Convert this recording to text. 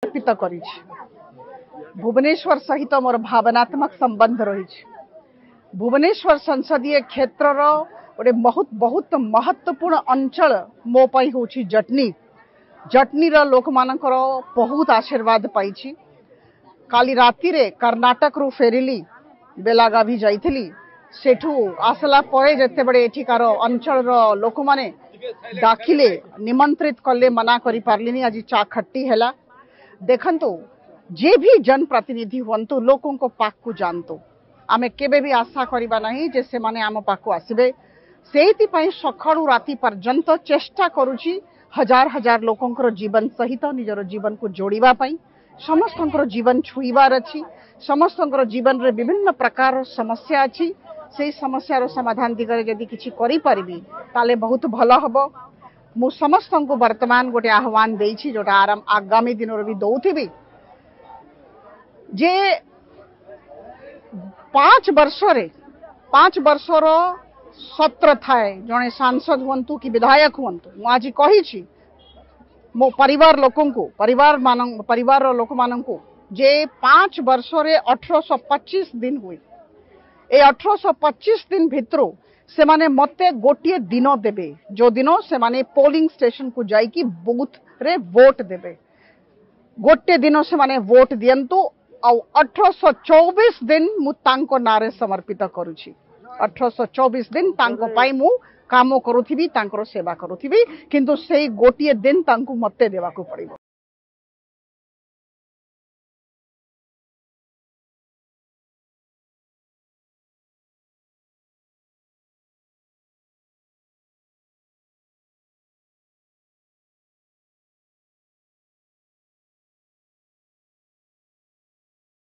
अर्पित करी। भुवनेश्वर सहित मोर भावनात्मक संबंध रही। भुवनेश्वर संसदीय क्षेत्र गोटे बहुत बहुत महत्वपूर्ण अंचल मो पई होची जटनी। जटनी रो लोक मानकर बहुत आशीर्वाद पाई। काली राति रे कर्नाटक रु फेरिली, बेलागावी जाइथिली। सेठू आसला परे जते बड़े एठिकार अंचल रो लोक माने डाकिले, निमंत्रित कले, मना करि पारलिनी। आज चा खट्टी हैला। देखंतु जे भी जनप्रतिनिधि हुंतु लोकों को पाक को जानतु। आमे केबे भी आशा करिबा नहीं जे से माने आम पाक आसबे। सेति पई सखाळु राति पर्यंत चेष्टा करूची हजार हजार लोकंकर जीवन सहित निजर जीवन को जोड़िबा पई। समस्तंकर जीवन छुईबार अछि। समस्तंकर जीवन रे विभिन्न प्रकार समस्या अछि। से समस्या रो समाधान दिगरे यदि किछि करि परिबी ताले बहुत भलो हबो। मु समस्तंको वर्तमान गोटे आह्वान देइछि, जोटा आगामी दिन रो भी दउथिबी, जे 5 वर्षर सत्र थाए। जने सांसद हुंतु कि विधायक हुंतु, मु आज कहिछि मो परिवार लोक मानंकु जे 5 वर्ष रे 1825 दिन हुए। ए 1825 दिन भितरो से माने मते गोटे दिन देबे, जो दिन से माने पोलिंग स्टेशन को जाई कि बूथ रे वोट देबे। गोटे दिन से माने वोट दियंतु। आ 1824 दिन मु तांको नारे समर्पित करूछि। 1824 दिन तांको पाई मु काम करूथिबी, तांकर सेवा करूथिबी, किंतु सेई गोटे दिन तांको मते देबा को पड़िबो।